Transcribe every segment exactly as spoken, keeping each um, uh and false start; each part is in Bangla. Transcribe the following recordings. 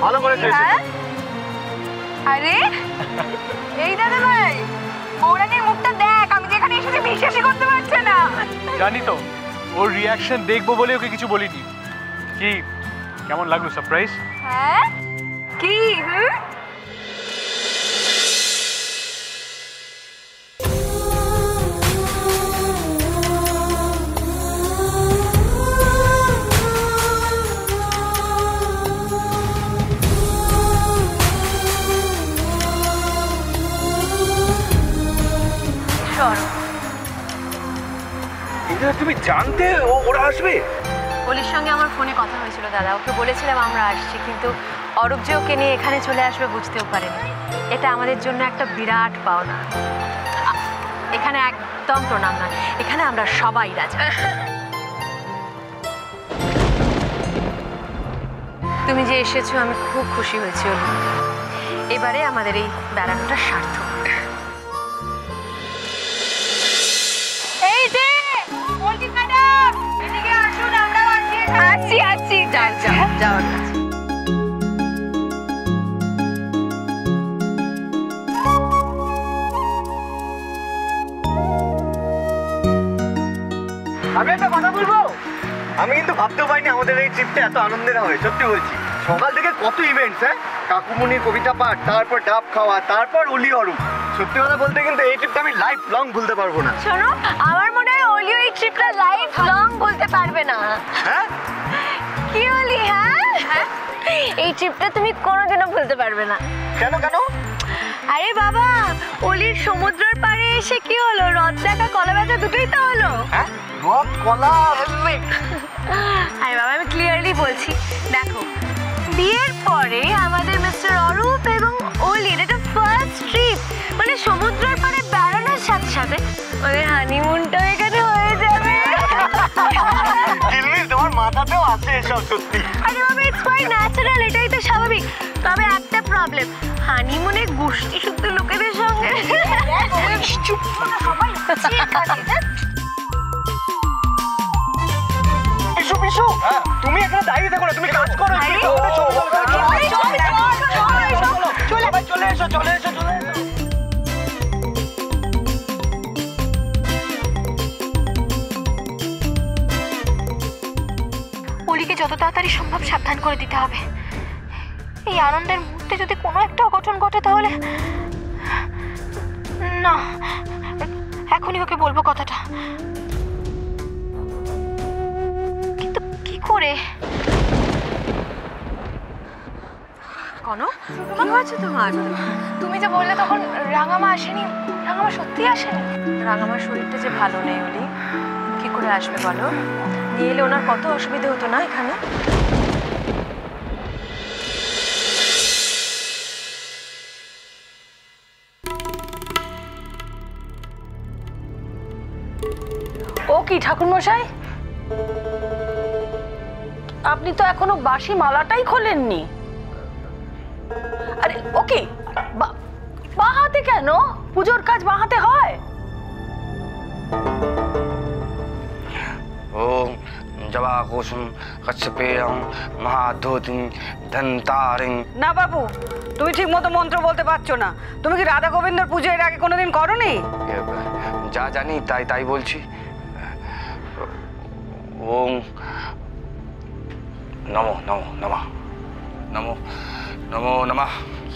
ভালো করেছো। আরে এই দাদা ভাই, বৌরানীর মুখটা দেখ, আমি যেখানে এসেছি বিশ্বাসই করতে পারছে না। জানি তো, ওর রিয়াকশন দেখবো বলে ওকে কিছু বলিনি। কি কেমন লাগলো সারপ্রাইজ? হ্যাঁ কি হুম তুমি জানতে ওরা আসবে? অলির সঙ্গে আমার ফোনে কথা হয়েছিল দাদা, ওকে বলেছিলাম আমরা আসছি, কিন্তু অরূপ যে ওকে নিয়ে এখানে চলে আসবে বুঝতেও পারেনি। এটা আমাদের জন্য একটা বিরাট পাওনা। এখানে একদম প্রণাম নয়, এখানে আমরা সবাই রাজা। তুমি যে এসেছো আমি খুব খুশি হয়েছি অলি। এবারে আমাদের এই বেড়ানোটা সার্থক। এই যে বলছি ম্যাডাম, এদিকে আসুন, আমরা আসছি আসছি। যাও যাও যাও। আমি একটা কথা বলবো, আমি কিন্তু ভাবতেও পারিনি আমাদের এই ট্রিপটা এত আনন্দের হবে। সত্যি বলছি, সকাল থেকে কত ইভেন্টস, হ্যাঁ, কাকুমনির কবিতা পাঠ, তারপর ডাব খাওয়া, তারপর অলি অরূপ। সত্যি কথা বলতে কিন্তু এই ট্রিপটা আমি লাইফ লং ভুলতে পারবো না। শোনো, আমার মনে হয় অলিও এই ট্রিপটা লাইফ লং বলতে পারবে না। হ্যাঁ কি অলি? হ্যাঁ, এই ট্রিপটা তুমি কোনোদিনও ভুলতে পারবে না। কেন কেন? আরে বাবা, অলির সমুদ্রের পাড়ে এসে কি হলো? রথ দেখা, কলা বেচা দুটোই তো হলো। হ্যাঁ, রথ কলা। আরে বাবা, আমি ক্লিয়ারলি বলছি, দেখো, বিয়ের পরে আমাদের মিস্টার অরূপ এবং অলির এটা ফার্স্ট ট্রিপ, মানে সমুদ্রের পাড়ে বেড়ানোর সাথে সাথে ওদের হানিমুনটা এখানে হয়ে যাবে। তোমার মাথাতেও আছে এসব? সত্যি? আরে বাবা, ইটস কোয়াইট ন্যাচারাল, এটাই তো স্বাভাবিক। তবে একটা প্রবলেম, হানিমুনে গোষ্ঠী শুদ্ধ লোকেদের সঙ্গে। চুপ করো সবাই। পিসু পিসু, তুমি এখানে দাঁড়িয়ে থাকো না, তুমি কাজ করো। চলে এসো চলে এসো চলে এসো। অলিকে যত তাড়াতাড়ি সম্ভব সাবধান করে দিতে হবে। এই আনন্দের মুহূর্তে যদি কোনো একটা অঘটন ঘটে তাহলে না, এখনই ওকে বলবো কথাটা, কিন্তু কি করে? কোনো কি হয়েছে তোমার? তুমি যে বললে তখন রাঙামা আসেনি, রাঙামা সত্যি আসেনি? রাঙামার শরীরটা যে ভালো নেই অলি, কি করে আসবে বলো? নিয়ে এলে ওনার কত অসুবিধা হতো না এখানে। ও কি ঠাকুরমশাই, আপনি তো এখনো বাসি মালাটাই খোলেননি। আরে ও কি বাঁ হাতে কেন? পুজোর কাজ বাঁ হাতে হয়? ওম জবা কুসুম কচ্ছপেয়ং মহাধুতিং ধন্তারিং। না বাবু, তুমি ঠিক মতো মন্ত্র বলতে পারছো না। তুমি কি রাধা গোবিন্দর পুজো এর আগে কোনোদিন করোনি? যা জানি তাই তাই বলছি। ওম নমো নমো নমঃ নমো নমো নমঃ।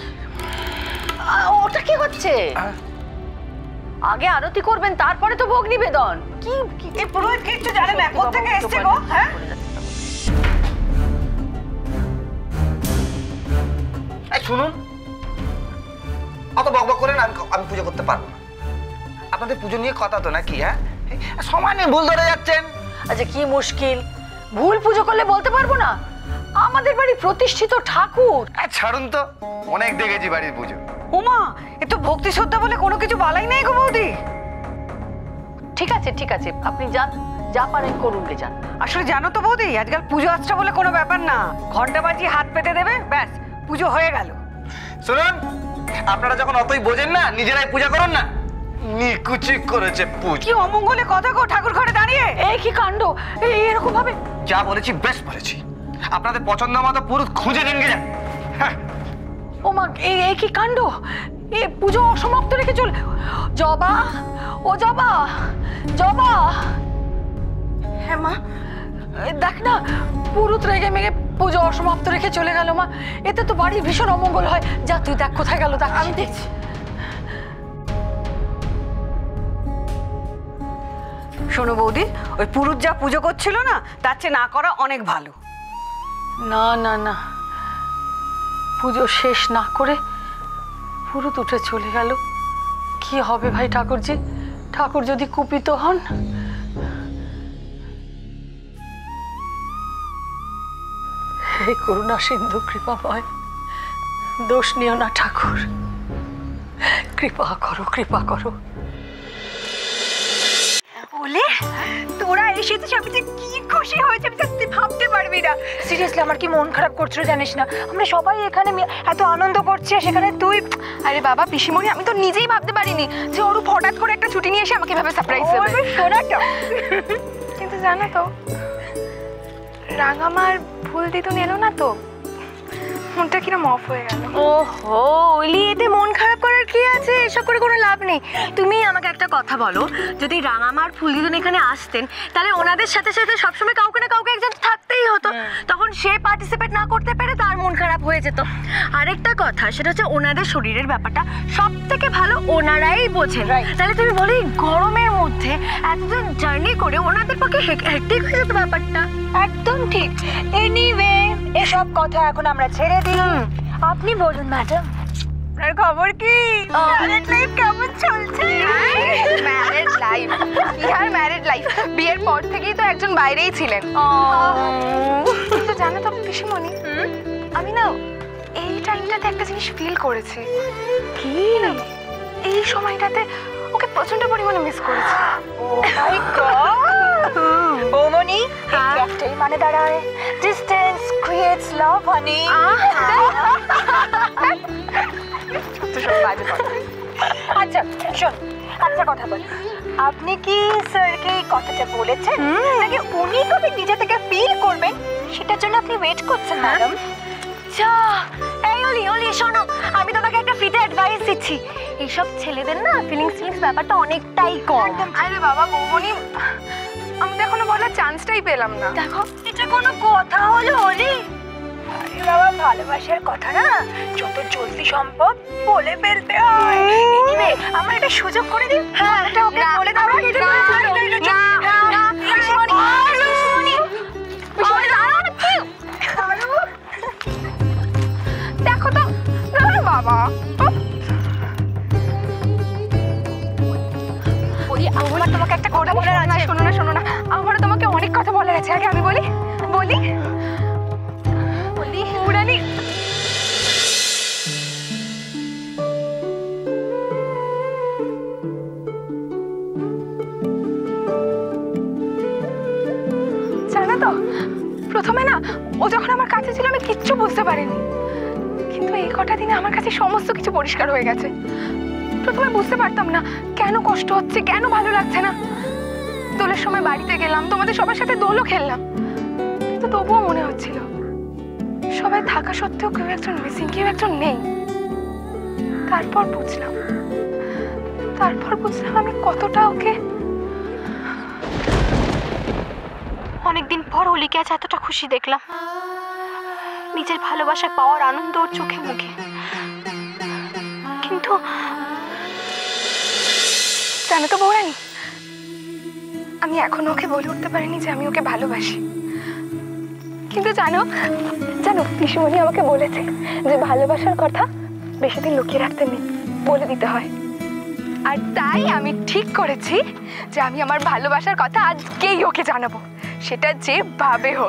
ওটা কি হচ্ছে? আগে আরতি করবেন, তারপরে তো ভোগ নিবেদন। কি এই পুরোহিত কিচ্ছু জানে না, কোথা থেকে এসেছে গো? হ্যাঁ, এই শুনুন, অত বকবক করেন, আমি আমি পুজো করতে পারবো না। আপনাদের পুজো নিয়ে কথা তো নাকি? হ্যাঁ, সমানে ভুল ধরে যাচ্ছেন। আচ্ছা কি মুশকিল, ভুল পুজো করলে বলতে পারবো না? আমাদের বাড়ি প্রতিষ্ঠিত ঠাকুর। ছাড়ুন তো, অনেক দেখেছি বাড়ির পুজো। উমা, এ তো ভক্তি শ্রদ্ধা বলে কোনো কিছু বালাই নেই গো বৌদি। ঠিক আছে ঠিক আছে, আপনি যান, যা পারেন করুন গে যান। আসলে জানো তো বৌদি, আজকাল পুজো আচ্ছা বলে কোনো ব্যাপার না। ঘন্টা বাজিয়ে হাত পেতে দেবে, ব্যাস পুজো হয়ে গেল। শুনুন, আপনারা যখন অতই বোঝেন না, নিজেরাই পূজা করুন না। নিকুচি করেছে পুজো। কি অমঙ্গলে কথা গো, ঠাকুর ঘরে দাঁড়িয়ে এই কি কাণ্ড! এরকম ভাবে যা বলেছি বেশ বলেছি। আপনাদের পছন্দ মতো পুরুষ খুঁজে নিন গে যান। ও মা, এই এই কি কাণ্ড! এ পুজো অসমাপ্ত রেখে চলে জবা, ও জবা, জবা। হ্যাঁ মা, দেখ না, পুরুত রেগে মেগে পুজো অসমাপ্ত রেখে চলে গেল মা। এতে তো বাড়ির ভীষণ অমঙ্গল হয়। যা তুই দেখ কোথায় গেল। দেখ, আমি দেখছি। শোনো বৌদি, ওই পুরুত যা পুজো করছিল না, তার চেয়ে না করা অনেক ভালো। না না না, পুজো শেষ না করে পুরুত উঠে চলে গেল। কি হবে ভাই ঠাকুরজি? ঠাকুর যদি কুপিত হন। হে করুণা সিন্ধু কৃপাময়, দোষ নিও না ঠাকুর, কৃপা করো, কৃপা করো। বলে তোরা এসেছিস, আমি যে কি খুশি হয়েছে আমি তুই ভাবতে পারবি না। সিরিয়াসলি আমার কি মন খারাপ করছিল জানিস না? আমরা সবাই এখানে এত আনন্দ করছি আর সেখানে তুই। আরে বাবা পিসিমণি, আমি তো নিজেই ভাবতে পারিনি যে অরূপ হঠাৎ করে একটা ছুটি নিয়ে এসে আমাকে ভাবে সারপ্রাইজ দেবে। শোনাটা কিন্তু জানো তো, রাঙামার ফুল দিতুন এলো না তো, মনটা কিরম অফ হয়ে গেল। ওহো ওলি, এতে মন খারাপ করার কি আছে? এসব করে কোনো লাভ নেই। তুমি আমাকে একটা কথা বলো, যদি রাঙামার ফুলদিদুন এখানে আসতেন তাহলে ওনাদের সাথে সাথে সবসময় কাউকে না কাউকে একজন থাকতেই হতো, তখন সে পার্টিসিপেট না করতে পেরে তার মন খারাপ হয়ে যেত। আরেকটা কথা, সেটা হচ্ছে ওনাদের শরীরের ব্যাপারটা সব থেকে ভালো ওনারাই বোঝেন। তাহলে তুমি বলো এই গরমের মধ্যে এতদিন জার্নি করে ওনাদের পক্ষে হেক্টিক হয়ে যেত ব্যাপারটা। একদম ঠিক। এনিওয়ে, এসব কথা এখন আমরা ছেড়ে দিই। আপনি বলুন ম্যাডাম, আপনার খবর কি? ম্যারিড লাইফ কেমন চলছে? ম্যারিড লাইফ কি আর ম্যারিড লাইফ, বিয়ের পর থেকেই তো একজন বাইরেই ছিলেন। কিন্তু জানো তো পিসিমণি, আমি না এই টাইমটাতে একটা জিনিস ফিল করেছি। কি? এই সময়টাতে ওকে প্রচন্ড পরিমাণে মিস করেছি। ও মাই গড বৌমনি, একটাই মানে দাঁড়ায় ডিস্টেন্স ক্রিয়েটস লাভ হানি। আচ্ছা শোন, আচ্ছা কথা বল, আপনি কি স্যারকে এই কথাটা বলেছেন নাকি উনি কবে নিজে থেকে ফিল করবেন সেটার জন্য আপনি ওয়েট করছেন ম্যাডাম? যা, এই অলি অলি শোনো, আমি তোমাকে একটা ফ্রিতে অ্যাডভাইস দিচ্ছি। এইসব ছেলেদের না ফিলিংস ফিলিংস ব্যাপারটা অনেকটাই কম। আরে বাবা বৌমনি, আমি তো এখনো বলার চান্সটাই পেলাম না। দেখো, এটা কোনো কথা হলো অলি? আরে বাবা, ভালোবাসার কথা না যত জলদি সম্ভব বলে ফেলতে হয়। এনিওয়ে, আমার একটা সুযোগ করে দিন। হ্যাঁ, এটা ওকে বলে দাও। না না না, পিসিমণি পিসিমণি পিসিমণি দাঁড়াও না, কি দেখো তো, দাঁড়াও বাবা। ওই আমার তোমাকে একটা কথা বলার আছে। শোনো না শোনো না, আমারও তোমাকে অনেক কথা বলার আছে। আগে আমি বলি বলি বলি উড়ানি। জানো তো, প্রথমে না ও যখন আমার কাছে ছিল আমি কিচ্ছু বুঝতে পারিনি, কিন্তু এই কটা দিনে আমার কাছে সমস্ত কিছু পরিষ্কার হয়ে গেছে। প্রথমে বুঝতে পারতাম না কেন কষ্ট হচ্ছে, কেন ভালো লাগছে না। দোলের সময় বাড়িতে গেলাম, তোমাদের সবার সাথে দোলও খেললাম, কিন্তু তবুও মনে হচ্ছিল সবাই থাকা সত্ত্বেও কেউ একজন মিসিং, কেউ একজন নেই। তারপর বুঝলাম তারপর বুঝলাম আমি কতটা ওকে। অনেকদিন পর অলিকে আজ এতটা খুশি দেখলাম, নিজের ভালোবাসা পাওয়ার আনন্দ ওর চোখে মুখে। কিন্তু জানো তো বৌরানী, আমি এখনো ওকে বলে উঠতে পারিনি যে আমি ওকে ভালোবাসি। কিন্তু জানো জানো পিসিমণি আমাকে বলেছে যে ভালোবাসার কথা বেশি দিন লুকিয়ে রাখতে নেই, বলে দিতে হয়। আর তাই আমি ঠিক করেছি যে আমি আমার ভালোবাসার কথা আজকেই ওকে জানাবো, সেটা যেভাবে হোক।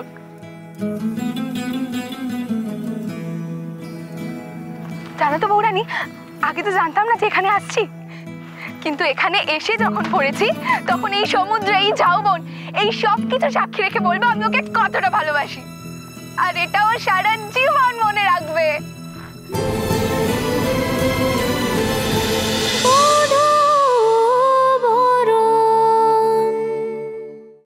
জানো তো বৌরানী, আগে তো জানতাম না যে এখানে আসছি, কিন্তু এখানে এসে যখন পড়েছি তখন এই সমুদ্র, এই ঝাউবন, এই সব কিছু সাক্ষী রেখে বলবো আমি ওকে কতটা ভালোবাসি। আর এটাও সারা জীবন মনে রাখবে।